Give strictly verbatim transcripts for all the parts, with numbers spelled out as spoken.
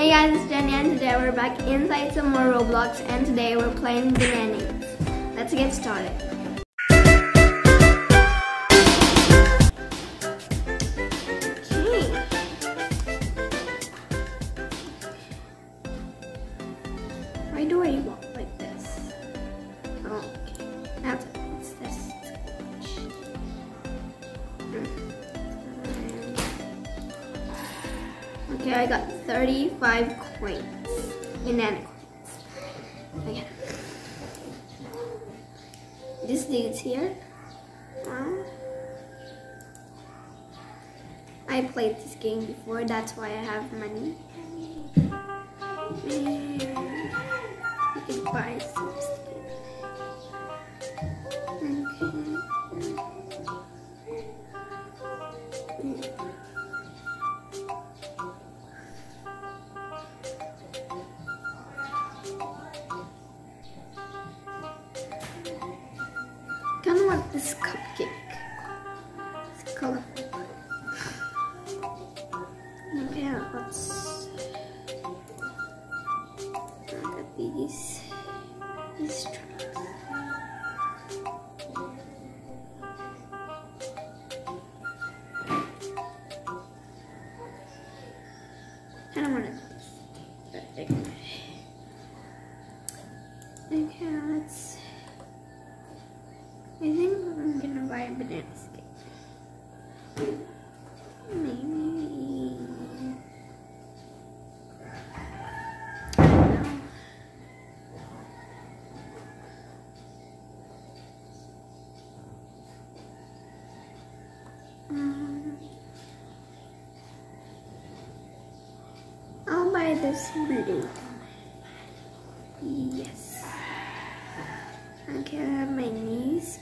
Hey guys, it's Jenny and today we're back inside some more Roblox and today we're playing Bananas. Let's get started. Okay. Why do I walk like this? Oh, okay. That's it. It's this. Okay, I got thirty-five coins. Banana coins. Okay. This dude's here. Wow. I played this game before, that's why I have money. And you can buy some stuff. Okay. Kind of like this cupcake. It's colorful. Okay, let's look at these these trucks. I don't want to. Okay, let's. I think I'm gonna buy a banana skate. Maybe. I don't know. Um, I'll buy this blue. Yes. Okay, I have my knees.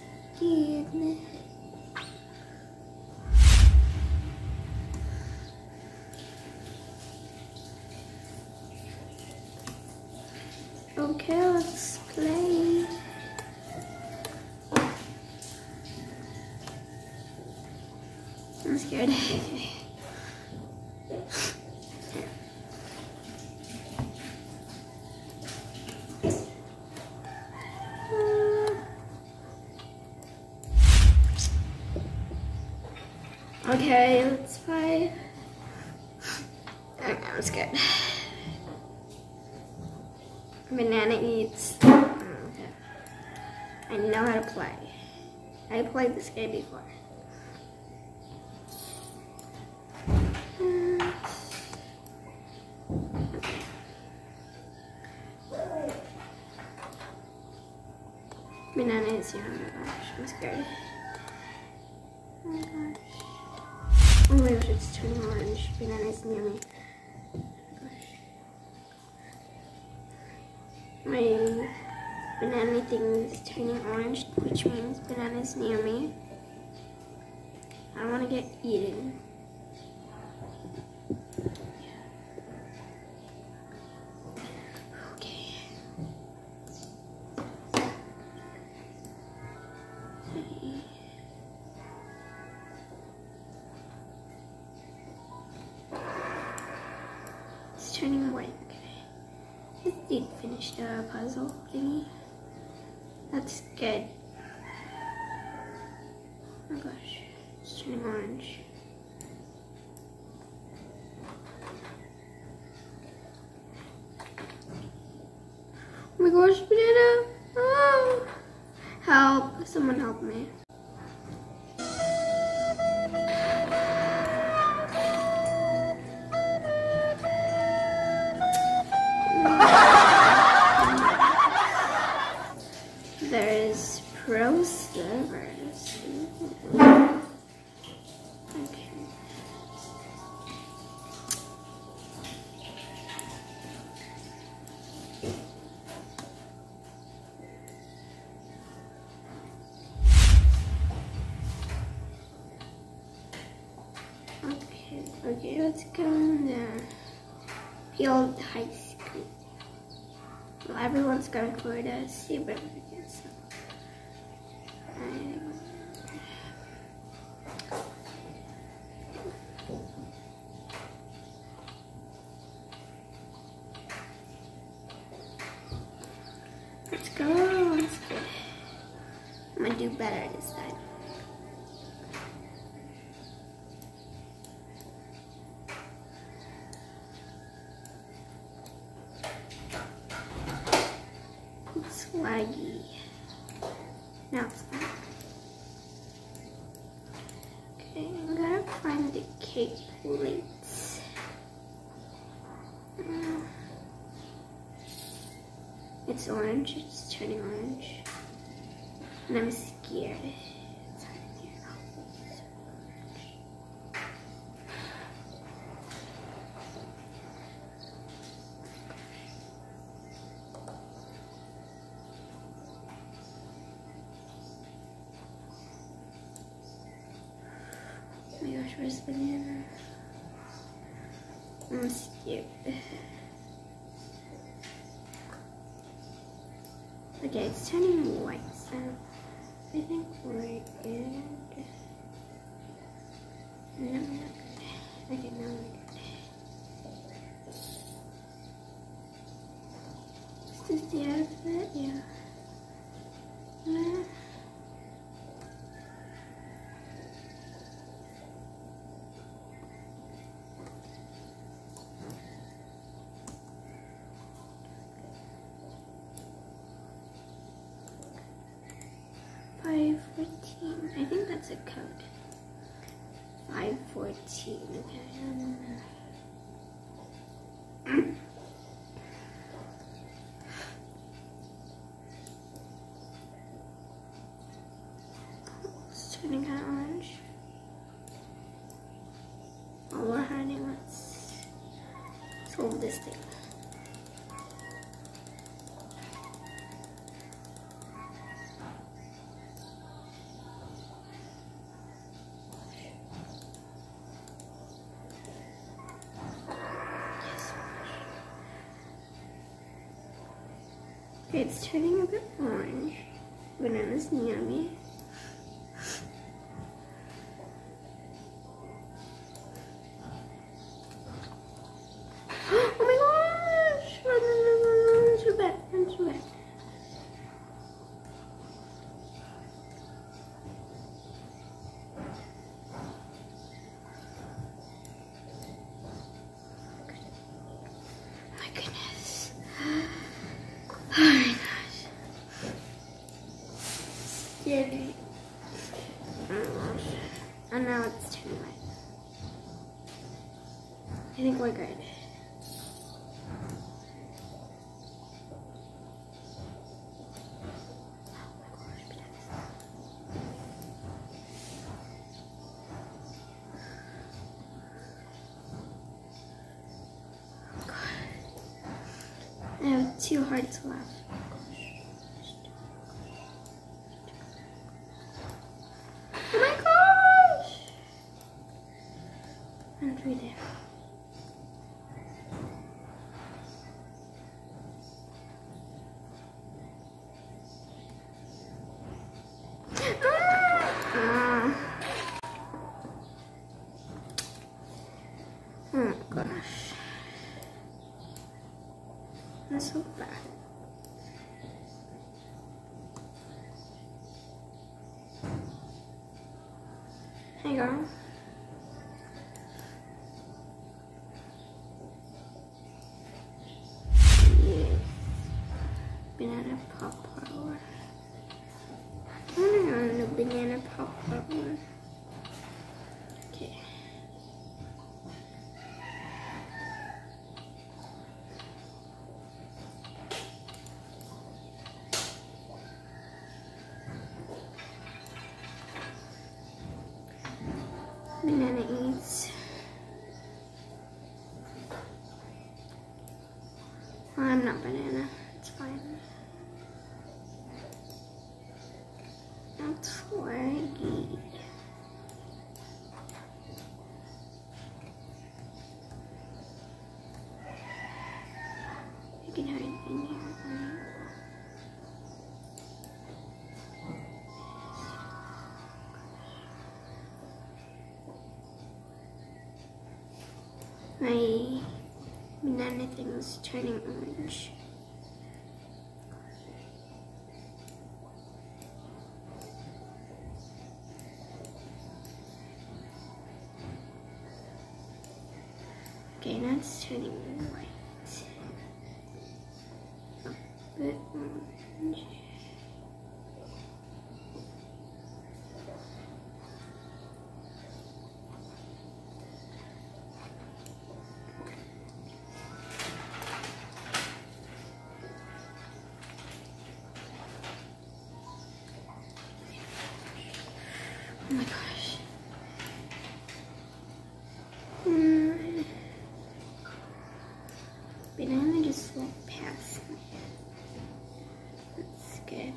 Okay, let's play. I'm scared. Okay, let's fight. Okay, I'm scared. Banana eats. Okay. I know how to play. I played this game before. Banana is here. Oh my gosh, I'm scared. Oh my gosh. Oh my gosh, it's turning orange. Banana is near me. My banana thing is turning orange, which means banana is near me. I don't want to get eaten. Okay. It's turning white. This did finish the puzzle thingy. That's good. Oh my gosh, it's turning orange. Oh my gosh, banana! Oh. Help! Someone help me. There's pro servers. Okay. Okay, okay, let's go in there. Field high school. Well, everyone's going for the super market, so. I... Let's go. That's good. I'm gonna do better this time. It's laggy. Now it's not. Okay, I'm gonna find the cake plates. Uh, it's orange, it's turning orange. And I'm scared. It's hard to hear. Oh my gosh, where's the banana? I'm scared. Okay, it's turning white, so I think we're good. No, we're not good. Okay, now we're good. Is this the end of it? Yeah. No. five fourteen. I think that's a code. five fourteen. Okay. Um, it's turning kind of orange. While we're hiding, let's solve this thing. Okay, it's turning a bit orange. Banana's near me. Oh my gosh! Run, run, run, run, run to bed, run to bed. My goodness. Oh my gosh. Scary. Oh my gosh. And now it's turning red. I think we're good. I have two hearts left. Oh my gosh! And through there. Ah. Oh my gosh. That's so bad. Hey girl. Yeah. Banana pop power. I don't know banana pop power. Okay. Banana eats. Well, I'm not banana. It's fine. That's laggy. You can hide in here. My banana thing is turning orange. Okay, now it's turning white. A bit orange. Oh my gosh. Mm. Banana just walked past me. That's good.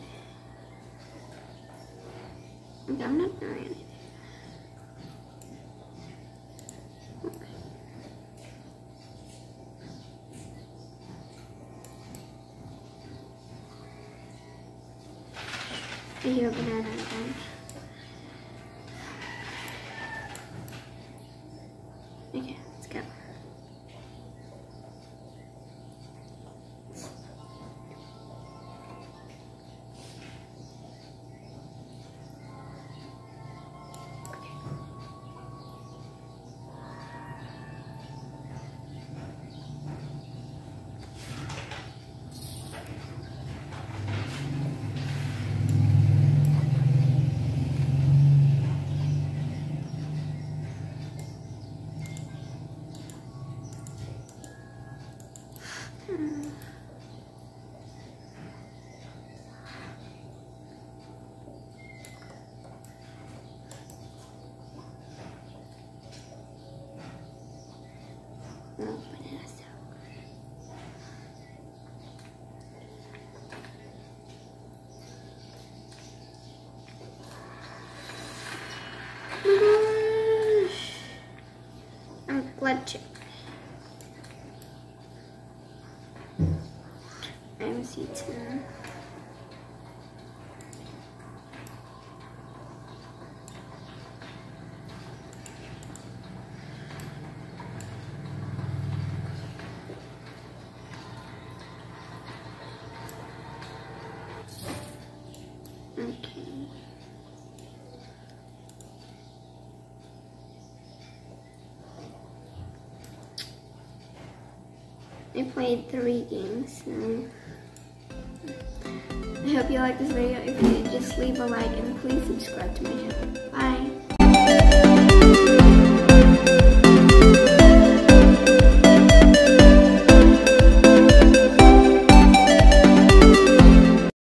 Okay, I'm not doing anything. Okay. I hear a banana again. Okay, let's go. Hmm. Oh, banana so good. I'm blood chip. I'm C ten. Okay. I played three games now. I hope you like this video. If you did, just leave a like and please subscribe to my channel. Bye.